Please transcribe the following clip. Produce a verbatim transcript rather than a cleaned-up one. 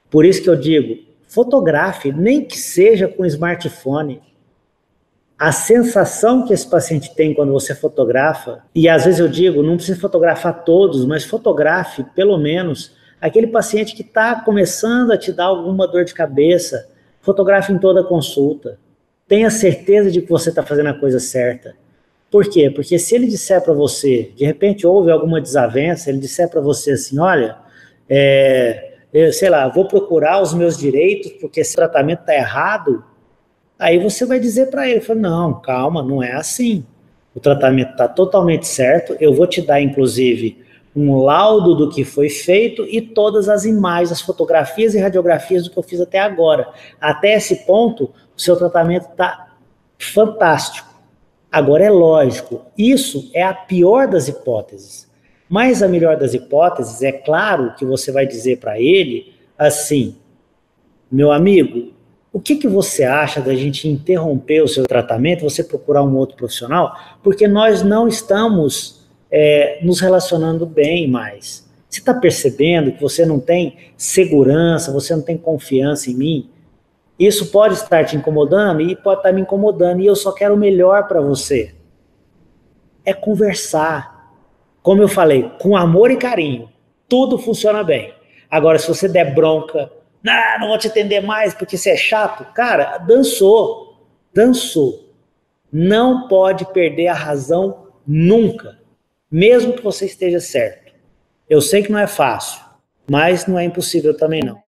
Por isso que eu digo, fotografe, nem que seja com smartphone. A sensação que esse paciente tem quando você fotografa, e às vezes eu digo, não precisa fotografar todos, mas fotografe pelo menos aquele paciente que está começando a te dar alguma dor de cabeça, fotografe em toda a consulta. Tenha certeza de que você está fazendo a coisa certa. Por quê? Porque se ele disser para você, de repente houve alguma desavença, ele disser para você assim, olha, é, eu, sei lá, vou procurar os meus direitos porque esse tratamento está errado, aí você vai dizer para ele, fala, não, calma, não é assim. O tratamento está totalmente certo, eu vou te dar, inclusive, um laudo do que foi feito e todas as imagens, as fotografias e radiografias do que eu fiz até agora. Até esse ponto, o seu tratamento está fantástico. Agora, é lógico, isso é a pior das hipóteses. Mas a melhor das hipóteses, é claro que você vai dizer para ele assim, meu amigo, o que, que você acha da gente interromper o seu tratamento, você procurar um outro profissional? Porque nós não estamos é, nos relacionando bem mais. Você está percebendo que você não tem segurança, você não tem confiança em mim? Isso pode estar te incomodando e pode estar me incomodando, e eu só quero o melhor para você. É conversar. Como eu falei, com amor e carinho, tudo funciona bem. Agora, se você der bronca, não, não vou te atender mais porque você é chato, cara, dançou, dançou. Não pode perder a razão nunca, mesmo que você esteja certo. Eu sei que não é fácil, mas não é impossível também não.